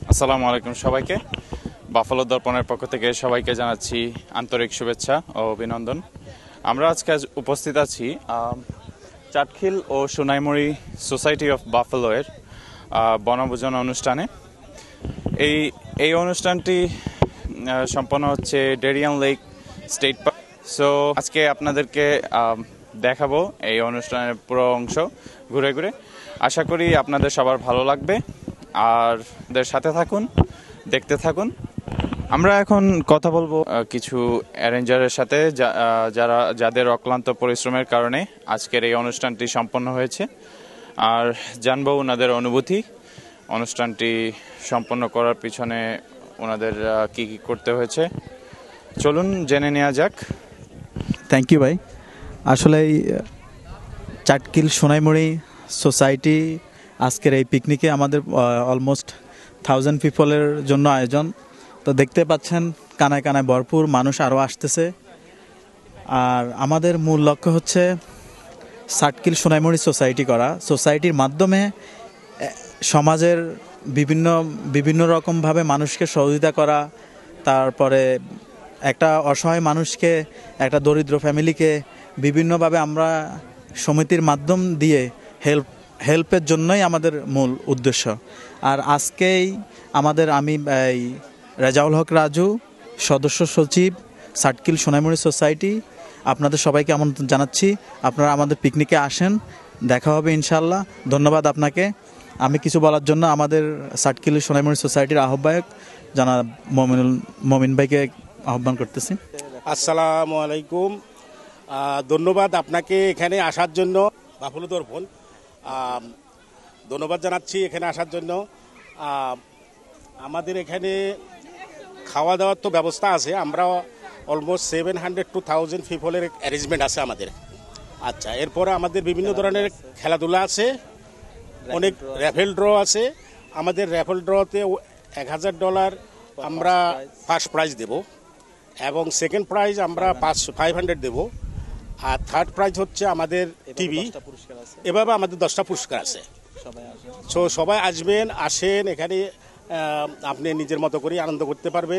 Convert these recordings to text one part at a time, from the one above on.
আসসালামু আলাইকুম সবাইকে। বাফালো দর্পণের পক্ষ থেকে সবাইকে জানাচ্ছি আন্তরিক শুভেচ্ছা ও অভিনন্দন। আমরা আজকে উপস্থিত আছি চাটখিল ও সোনাইমুড়ি সোসাইটি অফ বাফালো এর বনভোজন অনুষ্ঠানে। এই অনুষ্ঠানটি সম্পন্ন হচ্ছে Darien lake state park. So আজকে আপনাদেরকে দেখাবো এই অনুষ্ঠানের পুরো অংশ ঘুরে ঘুরে। আশা করি আপনাদের সবার ভালো লাগবে, আর সাথে থাকুন, দেখতে থাকুন। আমরা এখন কথা বলবো কিছু অ্যারেঞ্জারের সাথে যাদের অক্লান্ত পরিশ্রমের কারণে আজকের এই অনুষ্ঠানটি সম্পন্ন হয়েছে, আর জানবো ওনাদের অনুভূতি, অনুষ্ঠানটি সম্পন্ন করার পিছনে ওনাদের কি কি করতে হয়েছে। চলুন জেনে নেওয়া যাক। থ্যাংক ইউ ভাই। আসলে চাটখিল সোনাইমুড়ি সোসাইটি আজকের এই পিকনিকে আমাদের অলমোস্ট 1000 পিপলের জন্য আয়োজন। তো দেখতে পাচ্ছেন কানায় কানায় ভরপুর মানুষ আরও আসতেছে। আর আমাদের মূল লক্ষ্য হচ্ছে চাটখিল সোনাইমুড়ি সোসাইটি করা। সোসাইটির মাধ্যমে সমাজের বিভিন্ন রকমভাবে মানুষকে সহযোগিতা করা, তারপরে একটা অসহায় মানুষকে, একটা দরিদ্র ফ্যামিলিকে বিভিন্নভাবে আমরা সমিতির মাধ্যম দিয়ে হেল্পের জন্যই আমাদের মূল উদ্দেশ্য। আর আজকেই আমি রেজাউল হক রাজু, সদস্য সচিব চাটখিল সোনাইমুড়ি সোসাইটি, আপনাদের সবাইকে আমন্ত্রণ জানাচ্ছি। আপনারা আমাদের পিকনিকে আসেন, দেখা হবে ইনশাল্লাহ। ধন্যবাদ আপনাকে। আমি কিছু বলার জন্য আমাদের চাটখিল সোনাইমুড়ি সোসাইটির আহ্বায়ক জনাব মমিন ভাইকে আহ্বান করতেছি। আসসালামু আলাইকুম। ধন্যবাদ আপনাকে এখানে আসার জন্য। বাফালো দর্পণ ধন্যবাদ জানাচ্ছি এখানে আসার জন্য। আমাদের এখানে খাওয়া দাওয়ার তো ব্যবস্থা আছে। আমরা অলমোস্ট 700 to 1000 পিপলের অ্যারেঞ্জমেন্ট আছে আমাদের। আচ্ছা, এরপরে আমাদের বিভিন্ন ধরনের খেলাধুলা আছে, অনেক র্যাফেল ড্র আছে। আমাদের র্যাফেল ড্রতে $1000 আমরা ফার্স্ট প্রাইজ দেব, এবং সেকেন্ড প্রাইজ আমরা 500 দেব, আর থার্ড প্রাইজ হচ্ছে আমাদের টিভি। এভাবে আমাদের 10টা পুরস্কার আছে। সো সবাই আসেন এখানে, আপনি নিজের মতো করে আনন্দ করতে পারবেন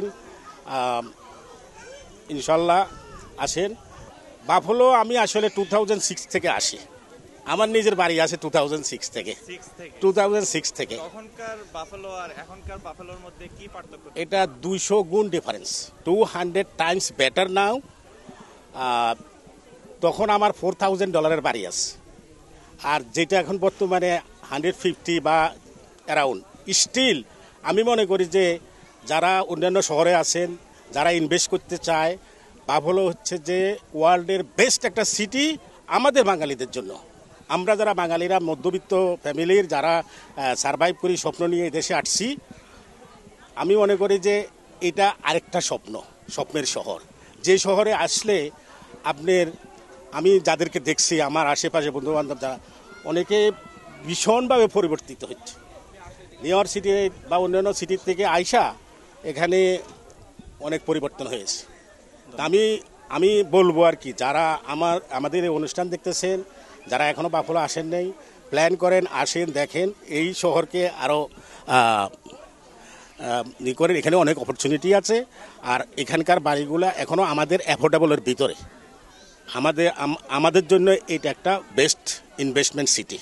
ইনশাল্লাহ। আসেন। বাফালো আমি আসলে 2006 থেকে আসি। আমার নিজের বাড়ি আছে 2006 থেকে। এটা 200 গুণ ডিফারেন্স, 200 টাইমস বেটার নাও। তখন আমার $4000 বাড়ি আছে, আর যেটা এখন বর্তমানে 150 বা অ্যারাউন্ড। স্টিল আমি মনে করি যে যারা অন্যান্য শহরে আছেন, যারা ইনভেস্ট করতে চায়, বাফালো হচ্ছে যে ওয়ার্ল্ডের বেস্ট একটা সিটি আমাদের বাঙালিদের জন্য। আমরা যারা বাঙালিরা মধ্যবিত্ত ফ্যামিলির, যারা সারভাইভ করি, স্বপ্ন নিয়ে দেশে আসছি, আমি মনে করি যে এটা আরেকটা স্বপ্নের শহর। যে শহরে আসলে আমি যাদেরকে দেখছি, আমার আশেপাশে বন্ধুবান্ধব যারা, অনেকে ভীষণভাবে পরিবর্তিত হচ্ছে। নিউ ইয়র্ক সিটি বা অন্যান্য সিটির থেকে আইসা এখানে অনেক পরিবর্তন হয়েছে। আমি বলবো আর কি, যারা আমাদের এই অনুষ্ঠান দেখতেছেন, যারা এখনও বাফালো আসেন নাই, প্ল্যান করেন, আসেন, দেখেন এই শহরকে আরও করেন। এখানে অনেক অপরচুনিটি আছে, আর এখানকার বাড়িগুলো এখনও আমাদের অ্যাফোর্ডেবলের ভিতরে। আমাদের জন্য এটা একটা বেস্ট ইনভেস্টমেন্ট সিটি।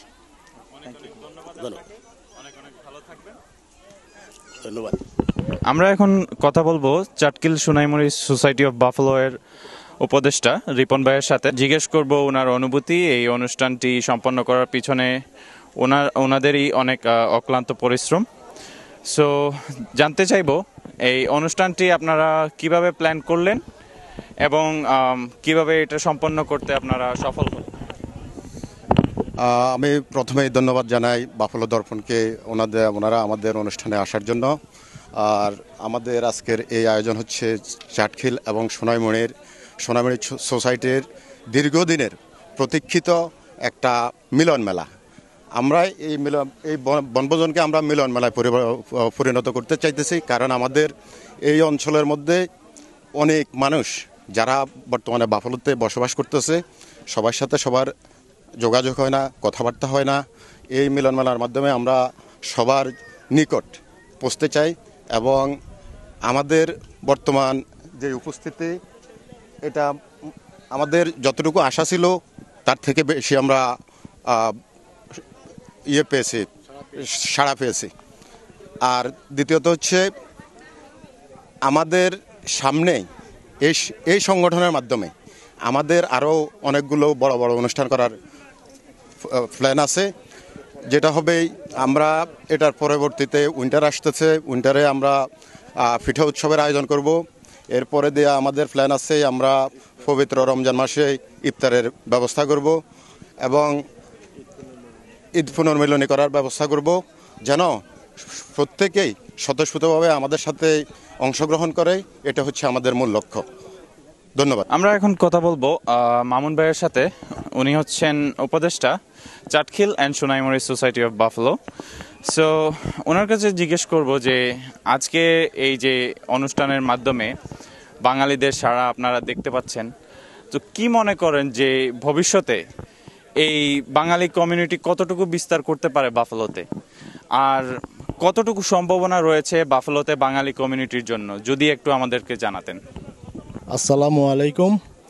ধন্যবাদ। আমরা এখন কথা বলবো Chatkhil Sonaimuri society of Buffalo এর উপদেষ্টা রিপন ভাইয়ের সাথে। জিজ্ঞেস করব ওনার অনুভূতি, এই অনুষ্ঠানটি সম্পন্ন করার পিছনে ওনাদেরই অনেক অক্লান্ত পরিশ্রম। সো জানতে চাইবো এই অনুষ্ঠানটি আপনারা কিভাবে প্ল্যান করলেন এবং কিভাবে এটা সম্পন্ন করতে আপনারা সফল হলেন। আমি প্রথমেই ধন্যবাদ জানাই বাফালো দর্পণকে ওনারা আমাদের অনুষ্ঠানে আসার জন্য। আর আমাদের আজকের এই আয়োজন হচ্ছে চাটখিল এবং সোনাইমুড়ি সোসাইটির দীর্ঘদিনের প্রতীক্ষিত একটা মিলন মেলা। আমরা এই বনভোজনকে আমরা মিলন মেলায় পরিণত করতে চাইতেছি, কারণ আমাদের এই অঞ্চলের মধ্যে অনেক মানুষ যারা বর্তমানে বাফালোতে বসবাস করতেছে, সবার সাথে সবার যোগাযোগ হয় না, কথাবার্তা হয় না। এই মিলন মেলার মাধ্যমে আমরা সবার নিকট পৌঁছতে চাই এবং আমাদের বর্তমান যে উপস্থিতি এটা আমাদের যতটুকু আশা ছিল তার থেকে বেশি আমরা পেয়েছি, সাড়া পেয়েছি। আর দ্বিতীয়ত হচ্ছে আমাদের সামনে এই সংগঠনের মাধ্যমে আমাদের আরও অনেকগুলো বড় বড় অনুষ্ঠান করার প্ল্যান আছে, যেটা হবে আমরা এটার পরবর্তীতে উইন্টার আসতেছে, উইন্টারে আমরা পিঠা উৎসবের আয়োজন করব। এরপরে দিয়ে আমাদের প্ল্যান আছে আমরা পবিত্র রমজান মাসে ইফতারের ব্যবস্থা করব এবং ঈদ পুনর্মিলনী করার ব্যবস্থা করব, যেন প্রত্যেকেই স্বতঃস্ফূর্তভাবে আমাদের সাথে অংশগ্রহণ করে। এটা হচ্ছে আমাদের মূল লক্ষ্য। ধন্যবাদ। আমরা এখন কথা বলবো মামুন ভাইয়ের সাথে। উনি হচ্ছেন উপদেষ্টা Chatkhil and Sonaimuri society of Buffalo. So ওনার কাছে জিজ্ঞেস করব যে আজকে এই যে অনুষ্ঠানের মাধ্যমে বাঙালিদের সাড়া আপনারা দেখতে পাচ্ছেন, তো কি মনে করেন যে ভবিষ্যতে এই বাঙালি কমিউনিটি কতটুকু বিস্তার করতে পারে বাফলোতে, আর কতটুকু সম্ভাবনা রয়েছে বাফলোতে বাঙালি কমিউনিটির জন্য, যদি একটু আমাদেরকে জানাতেন। আসসালামু আলাইকুম।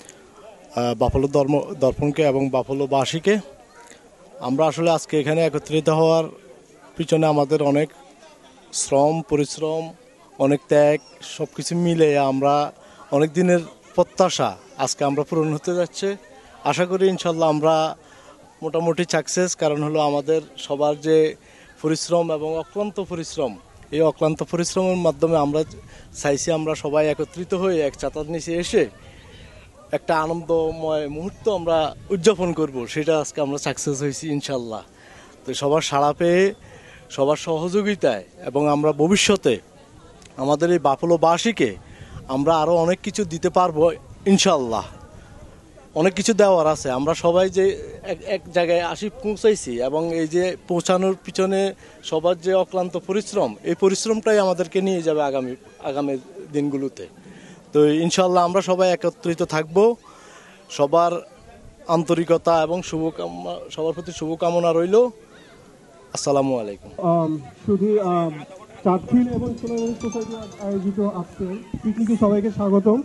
বাফলো দর্পণকে এবং বাফলোবাসীকে আমরা আসলে আজকে এখানে একত্রিত হওয়ার পিছনে আমাদের অনেক শ্রম পরিশ্রম, অনেক ত্যাগ, সব কিছু মিলে আমরা অনেক দিনের প্রত্যাশা আজকে আমরা পূরণ হতে যাচ্ছে। আশা করি ইনশাল্লাহ আমরা মোটামুটি সাকসেস। কারণ হলো আমাদের সবার যে পরিশ্রম এবং অক্লান্ত পরিশ্রম, এই অক্লান্ত পরিশ্রমের মাধ্যমে আমরা চাইছি আমরা সবাই একত্রিত হয়ে এক ছাতার নিচে এসে একটা আনন্দময় মুহূর্ত আমরা উদযাপন করব। সেটা আজকে আমরা সাকসেস হয়েছি ইনশাল্লাহ। তো সবার সাড়া পেয়ে, সবার সহযোগিতায় এবং আমরা ভবিষ্যতে আমাদের এই বাফলোবাসীকে আমরা আরও অনেক কিছু দিতে পারবো ইনশাল্লাহ। অনেক কিছু দেওয়ার আছে। আমরা সবাই যে এক জায়গায় পৌঁছাইছি এবং এই যে পৌঁছানোর পিছনে সবার যে অক্লান্ত পরিশ্রম, এই পরিশ্রমটাই আমাদেরকে নিয়ে যাবে আগামী দিনগুলোতে। তো ইনশাল্লাহ আমরা সবাই একত্রিত থাকব। সবার আন্তরিকতা এবং সবার প্রতি শুভকামনা রইল। আসসালামু আলাইকুম। শুধু চাটখিল এবং সোনাইমুড়ি সোসাইটি আয়োজিত আজকে পিকনিকে সবাইকে স্বাগতম।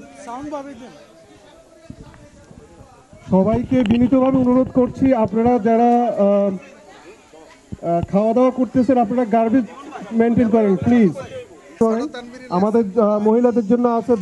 সবাইকে বিনীতভাবে অনুরোধ করছি, আপনারা যারা খাওয়া দাওয়া করতেছেন আপনারা গার্বেজ মেনটেন করেন প্লিজ। আমাদের মহিলাদের জন্য আছে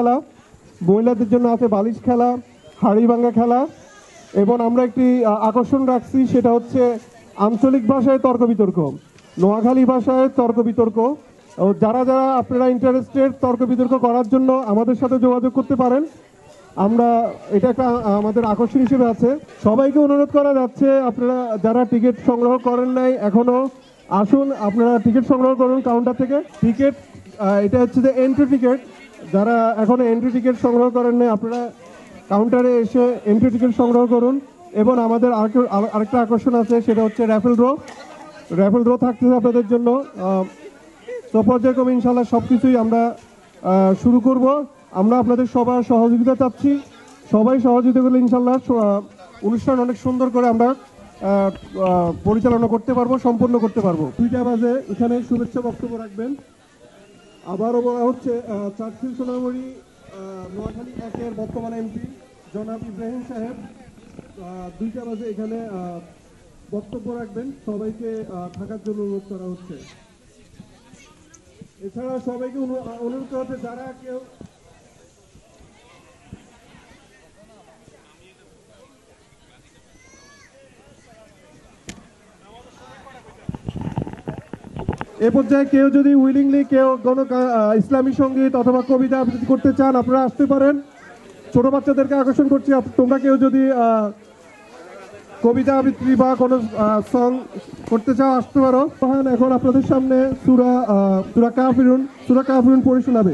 বালিশ খেলা, হাড়ি ভাঙা খেলা, এবং আমরা একটি আকর্ষণ রাখছি, সেটা হচ্ছে আঞ্চলিক ভাষায় তর্ক বিতর্ক, নোয়াখালী ভাষায় তর্ক বিতর্ক। যারা যারা আপনারা ইন্টারেস্টেড তর্ক বিতর্ক করার জন্য আমাদের সাথে যোগাযোগ করতে পারেন। আমরা এটা একটা আমাদের আকর্ষণ হিসেবে আছে। সবাইকে অনুরোধ করা যাচ্ছে, আপনারা যারা টিকিট সংগ্রহ করেন নাই এখনো আসুন, আপনারা টিকিট সংগ্রহ করুন কাউন্টার থেকে। টিকিট এটা হচ্ছে যে এন্ট্রি টিকিট, যারা এখনো এন্ট্রি টিকিট সংগ্রহ করেন নাই আপনারা কাউন্টারে এসে এন্ট্রি টিকিট সংগ্রহ করুন। এবং আমাদের আরেকটা আকর্ষণ আছে, সেটা হচ্ছে র্যাফেল ড্র থাকতেছে আপনাদের জন্য। তো পর্যায়ক্রমে ইনশাল্লাহ সব কিছুই আমরা শুরু করব। আমরা আপনাদের সবার সহযোগিতা চাচ্ছি, সবাই সহযোগিতা করলে ইনশাল্লাহ অনুষ্ঠান অনেক সুন্দর করে আমরা পরিচালনা করতে পারবো, সম্পন্ন করতে পারবো। 2টা বাজে এখানে শুভেচ্ছা বক্তব্য রাখবেন। আবারও বলা হচ্ছে চাটখিল সোনাইমুড়ি নোয়াখালী 1-এর বর্তমান এমপি জনাব ইব্রাহিম সাহেব 2টা বাজে এখানে বক্তব্য রাখবেন। সবাইকে থাকার জন্য অনুরোধ করা হচ্ছে। এছাড়া সবাইকে অনুরোধ করা হচ্ছে, যারা কেউ এ পর্যায়ে কেউ যদি উইলিংলি কোনো ইসলামী সঙ্গীত অথবা কবিতা আবৃত্তি করতে চান আপনারা আসতে পারেন। ছোট বাচ্চাদেরকে আকর্ষণ করছি, তোমরা কেউ যদি কবিতা আবৃত্তি বা কোনো সং করতে চাও আসতে পারো। এখন আপনাদের সামনে সূরা কাফিরুন পড়ে শোনাবে।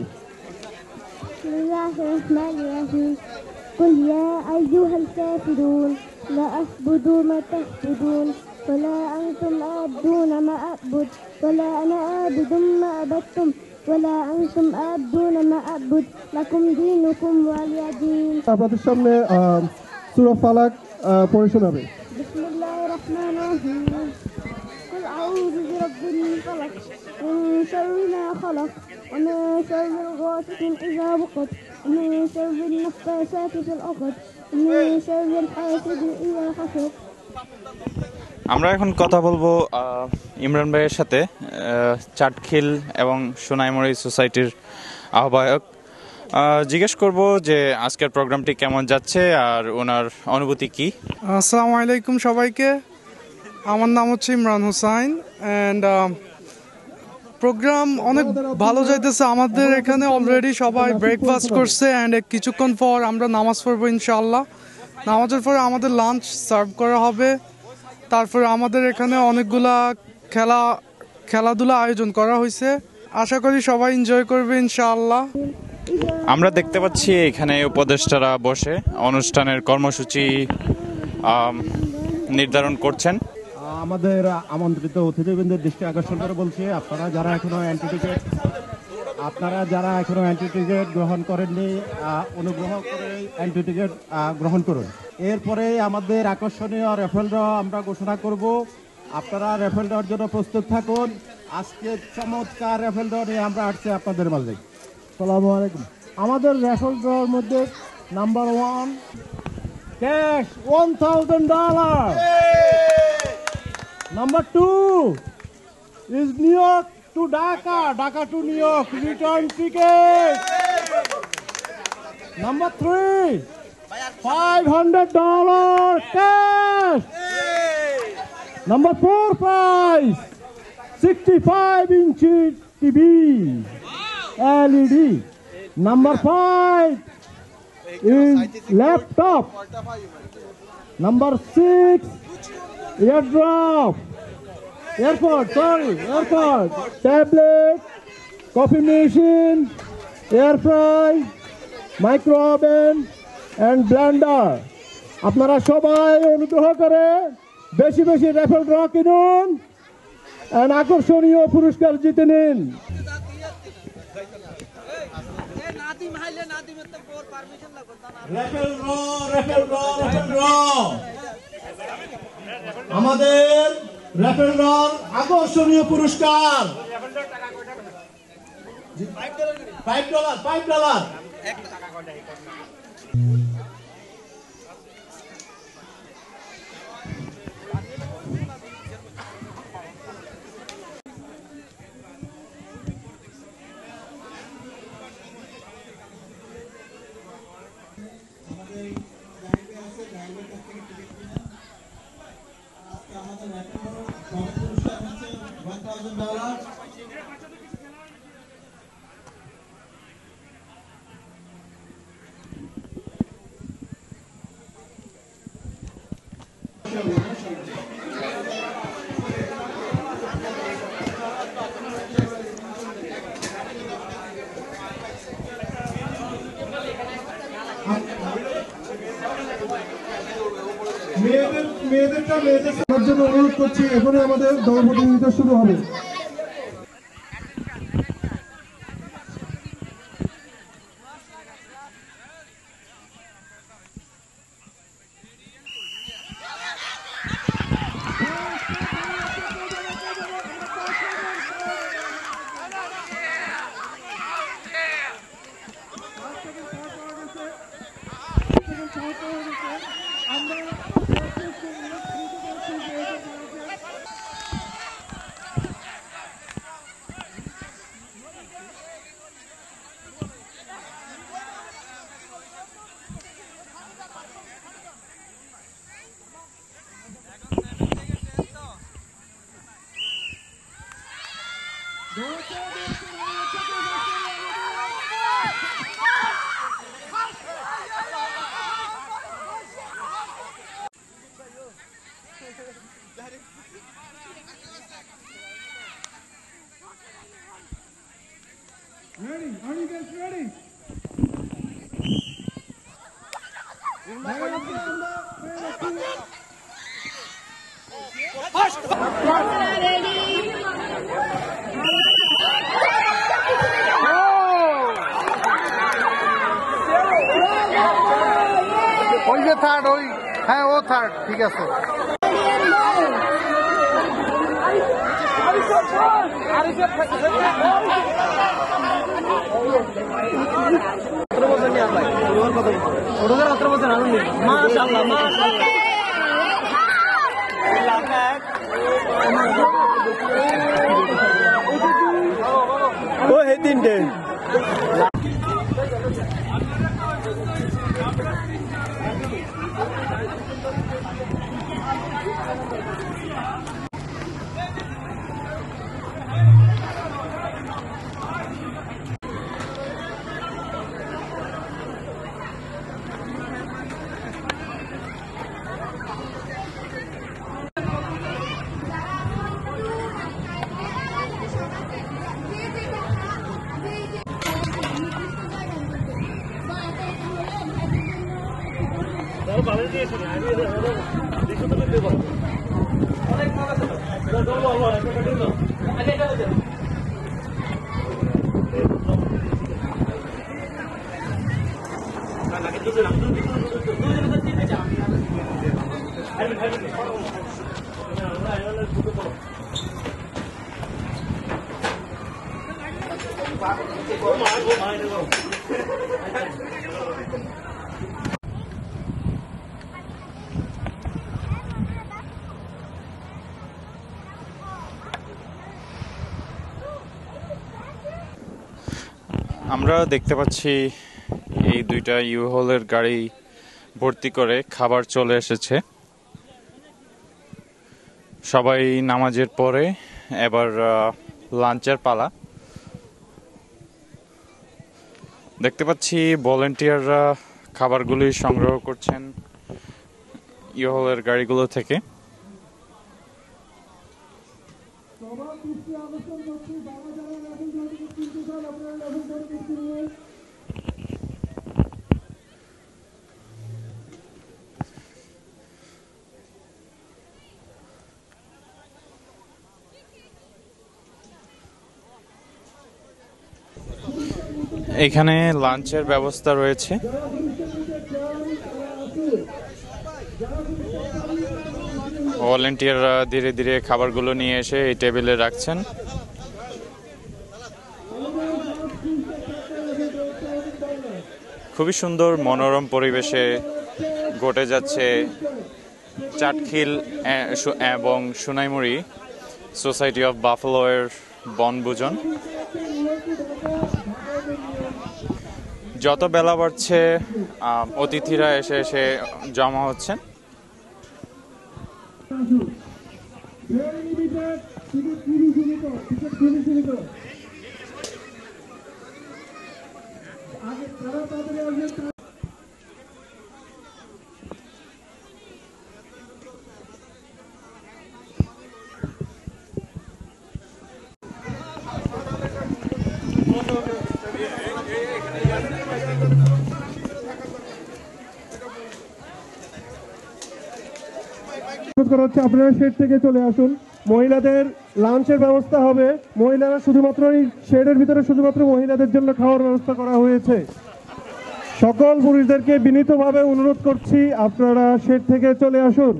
ولا أنتم عابدون ما أعبد ولا أنا عابد ما عبدتم ولا أنتم عابدون ما أعبد لكم دينكم ولي دين। আপনাদের সামনে সূরা ফালাক পড়ে শোনাবে। বিসমিল্লাহির রহমানির রহিম। কুল أعوذ برب الفلق من شر ما خلق ومن شر غاسق إذا وقب ومن شر النفاثات في العقد ومن شر حاسد إذا حسد. আমরা এখন কথা বলবো ইমরান ভাইয়ের সাথে, চাটখিল এবং সোনাইমুড়ি সোসাইটির আহ্বায়ক। জিজ্ঞেস করব যে আজকের প্রোগ্রামটি কেমন যাচ্ছে আর ওনার অনুভূতি কি। আসসালামু আলাইকুম সবাইকে, আমার নাম হচ্ছে ইমরান হোসাইন অ্যান্ড প্রোগ্রাম অনেক ভালো যাইতেছে। আমাদের এখানে অলরেডি সবাই ব্রেকফাস্ট করছে অ্যান্ড কিছুক্ষণ পর আমরা নামাজ পড়বো ইনশাআল্লাহ। নামাজের পরে আমাদের লাঞ্চ সার্ভ করা হবে। তারপরে আমাদের এখানে অনেকগুলা খেলাধুলা আয়োজন করা হয়েছে, আশা করি সবাই এনজয় করবে ইনশাআল্লাহ। আমরা দেখতে পাচ্ছি এখানে উপদেষ্টারা বসে অনুষ্ঠানের কর্মসূচি নির্ধারণ করছেন। আমাদের আমন্ত্রিত অতিথিবৃন্দের দৃষ্টি আকর্ষণ করে বলছি, আপনারা যারা এখনো অ্যান্টি টিকিট গ্রহণ করেননি, অনুগ্রহ করে অ্যান্টি টিকিট গ্রহণ করুন। এরপরে আমাদের আকর্ষণীয় রেফেল ড্র আমরা ঘোষণা করব। আপনারা রেফেল ড্রর জন্য প্রস্তুত থাকুন। আজকে চমৎকার রেফেল ড্র নিয়ে আমরা আসছি আপনাদের মাঝে। আসসালামু আলাইকুম। আমাদের রেফেল ড্রর মধ্যে number 1 cash $1,000, number 2 is New York to Dhaka, Dhaka to New York return ticket, number 3 $500 cash, number 4 prize 65-inch TV LED, number 5 is laptop, number 6 airport, tablet, coffee machine, air fry, micro oven and blender. আপনারা সবাই অনুগ্রহ করে বেশি বেশি raffle draw কিনুন and আকর্ষণীয় পুরস্কার জিতে নিন। আমাদের রেফেল ড্রর আকর্ষণীয় পুরস্কার $5. মেয়েদের জন্য অনুরোধ করছি, এখনই আমাদের দল প্রতিযোগিতা শুরু হবে। Ready? Are you guys ready? ওই যে থার্ড, ওই হ্যাঁ ও থার্ড, ঠিক আছে। আমরা দেখতে পাচ্ছি এই দুইটা ইউহলের গাড়ি ভর্তি করে খাবার চলে এসেছে। সবাই নামাজের পরে এবার লাঞ্চের পালা। দেখতে পাচ্ছি ভলেন্টিয়াররা খাবারগুলি সংগ্রহ করছেন ইউহলের গাড়িগুলো থেকে। এখানে লাঞ্চের ব্যবস্থা রয়েছে। ভলেন্টিয়াররা ধীরে ধীরে খাবারগুলো নিয়ে এসে এই টেবিলে রাখছেন। খুবই সুন্দর মনোরম পরিবেশে ঘটে যাচ্ছে চাটখিল এবং সোনাইমুড়ি সোসাইটি অফ বাফেলো এর বনভোজন। যত বেলা বাড়ছে অতিথিরা এসে এসে জমা হচ্ছেন। আপনারা শেড থেকে চলে আসুন। মহিলাদের লাঞ্চের ব্যবস্থা হবে। মহিলারা শুধুমাত্র এই শেডের ভিতরে শুধুমাত্র মহিলাদের জন্য খাওয়ার ব্যবস্থা করা হয়েছে। সকল পুরুষদেরকে বিনীতভাবে অনুরোধ করছি আপনারা শেড থেকে চলে আসুন।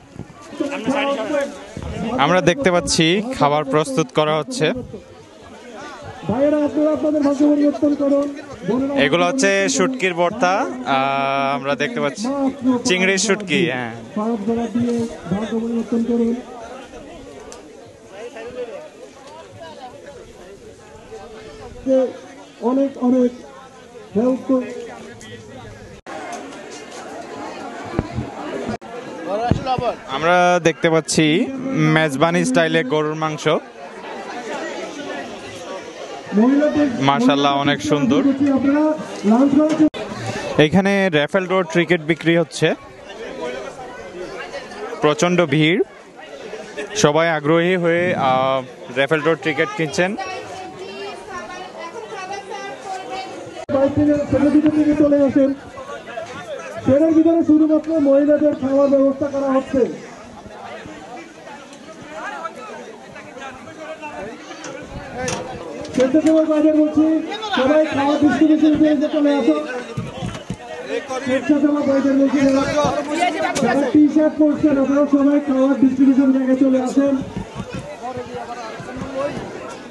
আমরা দেখতে পাচ্ছি খাবার প্রস্তুত করা হচ্ছে। ভাইয়েরা আপনারা আপনাদের ভাগ্য পরিবর্তন করুন। এগুলো হচ্ছে শুটকির ভর্তা। আমরা দেখতে পাচ্ছি চিংড়ির শুটকি। হ্যাঁ, খারাপ জায়গা দিয়ে ভাগ্য পরিবর্তন করুন। অনেক অনেক হেল্প। আমরা দেখতে পাচ্ছি মেজবানি স্টাইলে গরুর মাংস। মাশাআল্লাহ, অনেক সুন্দর। এখানে র্যাফেল ড্র টিকিট বিক্রি হচ্ছে। প্রচন্ড ভিড়, সবাই আগ্রহী হয়ে র্যাফেল ড্র টিকিট কিনছেন। চলে আসেন। ট্রেনের ভিতরে শুধুমাত্র মহিলাদের খাওয়ার ব্যবস্থা করা হচ্ছে। স্বেচ্ছাসেবক ভাইদের বলছি সবাই খাওয়ার ডিস্ট্রিবিউশন পেজে চলে আসুন। স্বেচ্ছাসেবক ভাইদের বলছি যারা টি শার্ট পরছেন আপনারা সবাই খাওয়ার ডিস্ট্রিবিউশন জায়গায় চলে আসেন।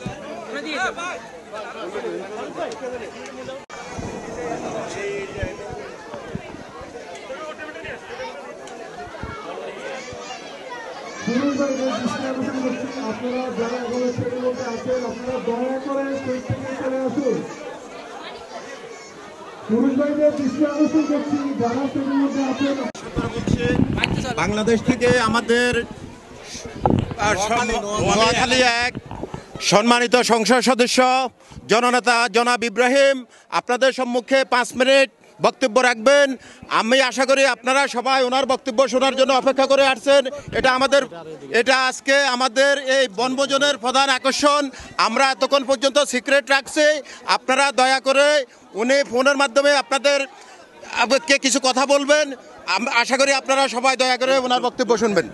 আপনারা যারা এখনো সেটের মধ্যে আছেন আপনারা দয়া করে স্টেজ থেকে চলে আসুন। পুরুষ ভাইদের দৃষ্টি আকর্ষণ করছি যারা সেটের মধ্যে আছেন। বাংলাদেশ থেকে আমাদের নোয়াখালী এক সম্মানিত সংসদ সদস্য জননেতা জনাব ইব্রাহিম আপনাদের সম্মুখে 5 মিনিট বক্তব্য রাখবেন। আমি আশা করি আপনারা সবাই ওনার বক্তব্য শোনার জন্য অপেক্ষা করে আসছেন। এটা আজকে আমাদের এই বনভোজনের প্রধান আকর্ষণ। আমরা এতক্ষণ পর্যন্ত সিক্রেট রাখছি, আপনারা দয়া করে উনি ফোনের মাধ্যমে আপনাদের কিছু কথা বলবেন। আশা করি আপনারা সবাই দয়া করে ওনার বক্তব্য শুনবেন।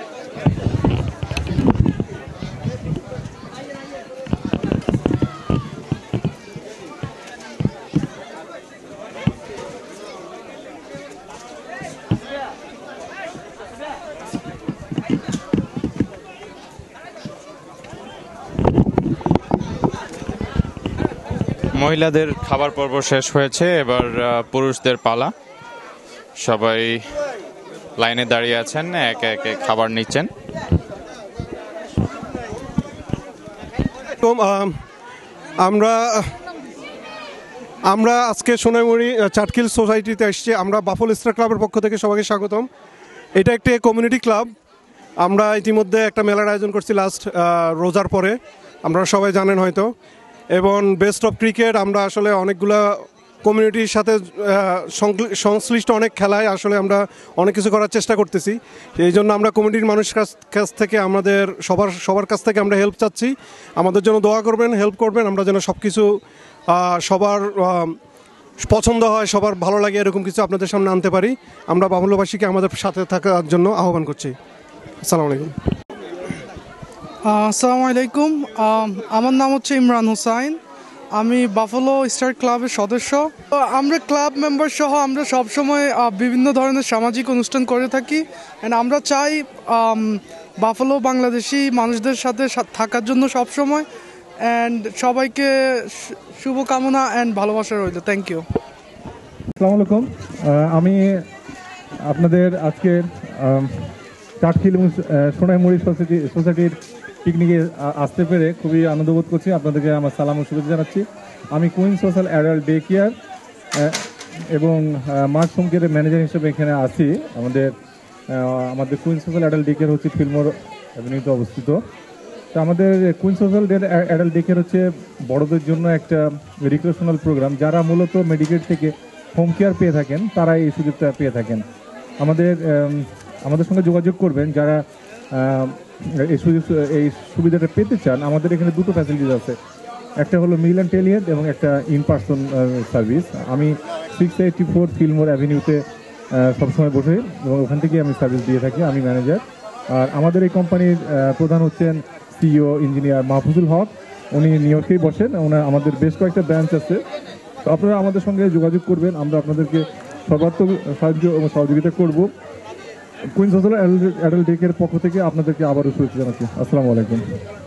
মহিলাদের খাবার পর্ব শেষ হয়েছে, এবার পুরুষদের পালা। সবাই লাইনে দাঁড়িয়ে আছেন, একে একে খাবার নিচ্ছেন। আমরা আজকে সোনাইমুড়ি চাটখিল সোসাইটিতে এসেছি। আমরা বাফল স্টার ক্লাবের পক্ষ থেকে সবাইকে স্বাগতম। এটা একটি কমিউনিটি ক্লাব। আমরা ইতিমধ্যে একটা মেলার আয়োজন করছি লাস্ট রোজার পরে, আমরা সবাই জানেন হয়তো। এবং বেস্ট অফ ক্রিকেট আমরা আসলে অনেকগুলা কমিউনিটির সাথে সংশ্লিষ্ট অনেক খেলায় আসলে আমরা অনেক কিছু করার চেষ্টা করতেছি। এই জন্য আমরা কমিউনিটির মানুষের কাছ থেকে আমাদের সবার কাছ থেকে আমরা হেল্প চাচ্ছি। আমাদের জন্য দোয়া করবেন, হেল্প করবেন, আমরা যেন সব কিছু সবার পছন্দ হয়, সবার ভালো লাগে এরকম কিছু আপনাদের সামনে আনতে পারি। আমরা বাফলোবাসীকে আমাদের সাথে থাকার জন্য আহ্বান করছি। আসসালামু আলাইকুম। আসসালামু আলাইকুম। আমার নাম হচ্ছে ইমরান হুসাইন, আমি বাফলো স্টার ক্লাবের সদস্য। তো আমরা ক্লাব মেম্বার সহ আমরা সবসময় বিভিন্ন ধরনের সামাজিক অনুষ্ঠান করে থাকি। অ্যান্ড আমরা চাই বাফলো বাংলাদেশি মানুষদের সাথে থাকার জন্য সবসময়। অ্যান্ড সবাইকে শুভকামনা অ্যান্ড ভালোবাসা রইল। Thank you. আসসালামু আলাইকুম। আমি আপনাদের আজকের চাটখিল সোনাইমুড়ি সোসাইটির পিকনিকে আসতে পেরে খুবই আনন্দ বোধ করছি। আপনাদেরকে আমার সালাম ও শুভেচ্ছা জানাচ্ছি। আমি Queen social adult day care এবং মার্চ হোম কেয়ারের ম্যানেজার হিসেবে এখানে আছি। আমাদের Queen social adult day care হচ্ছে ফিলমোর অ্যাভিনিউতে অবস্থিত। তো আমাদের Queen social adult day care হচ্ছে বড়দের জন্য একটা রিক্রিয়েশনাল প্রোগ্রাম। যারা মূলত মেডিকেল থেকে হোম কেয়ার পেয়ে থাকেন তারা এই সুযোগটা পেয়ে থাকেন। আমাদের সঙ্গে যোগাযোগ করবেন যারা এই সুবিধাটা পেতে চান। আমাদের এখানে দুটো ফ্যাসিলিটিস আছে, একটা হলো মিল অ্যান্ড টেলিহেলথ এবং একটা ইন পার্সন সার্ভিস। আমি 684 ফিলমোর অ্যাভিনিউতে সবসময় বসে এবং ওখান থেকে আমি সার্ভিস দিয়ে থাকি, আমি ম্যানেজার। আর আমাদের এই কোম্পানির প্রধান হচ্ছেন সিইও ইঞ্জিনিয়ার মাহফুজুল হক, উনি নিউ ইয়র্কেই বসেন। আমাদের বেশ কয়েকটা ব্রাঞ্চ আছে, তো আপনারা আমাদের সঙ্গে যোগাযোগ করবেন, আমরা আপনাদেরকে সর্বাত্মক সাহায্য এবং সহযোগিতা করব। কুইন সোশ্যাল অ্যাডাল্ট ডে কেয়ারের পক্ষ থেকে আপনাদেরকে আবারও শুভেচ্ছা জানাচ্ছি। আসসালামু আলাইকুম।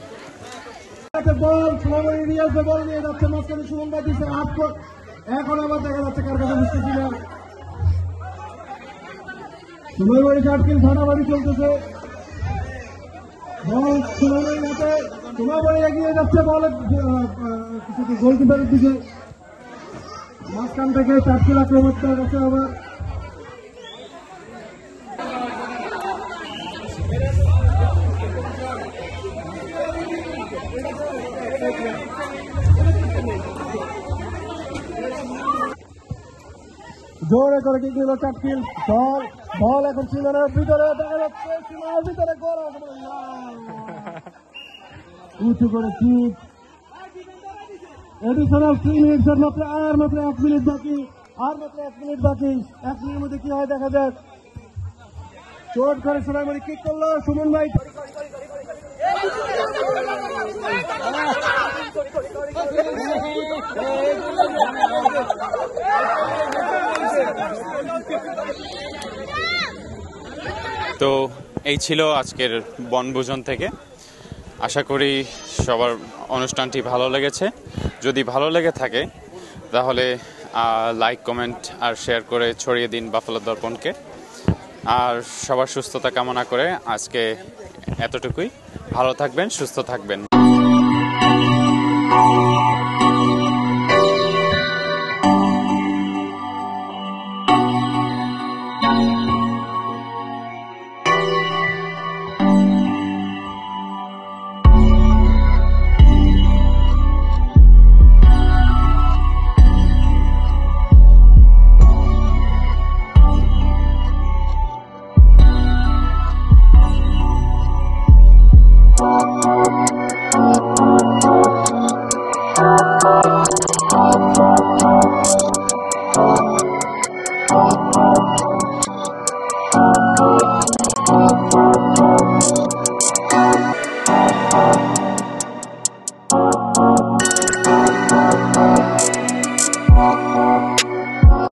এখন আবার দেখা যাচ্ছে কার কাছে বুঝতেছি না। সোনাইমুড়ি চাটখিল থানাবাড়ি চলতেছে, বল সোনাইমুড়ি হাতে, সোনাইমুড়ি এগিয়ে যাচ্ছে বলের গোলকিপারের দিকে। মাঝখান থেকে চাটখিল আক্রমণটা গেছে আবার। জোরে করে কি গেল চাটখিল, বল এখন সীমানার ভিতরে দেখা যাচ্ছে, সীমানার ভিতরে গোল, উঁচু করে কিক। এডিশনাল 3 মিনিট মাত্র 1 মিনিট বাকি, মাত্র 1 মিনিট বাকি। 1 মিনিটের মধ্যে কি হয় দেখা যাক। চোট করে সোনাইমুড়ি কিক করলো সুমন ভাই। তো এই ছিল আজকের বনভোজন থেকে। আশা করি সবার অনুষ্ঠানটি ভালো লেগেছে। যদি ভালো লেগে থাকে তাহলে লাইক, কমেন্ট আর শেয়ার করে ছড়িয়ে দিন বাফেলো দর্পণকে। আর সবার সুস্থতা কামনা করে আজকে এতটুকুই। ভালো থাকবেন, সুস্থ থাকবেন।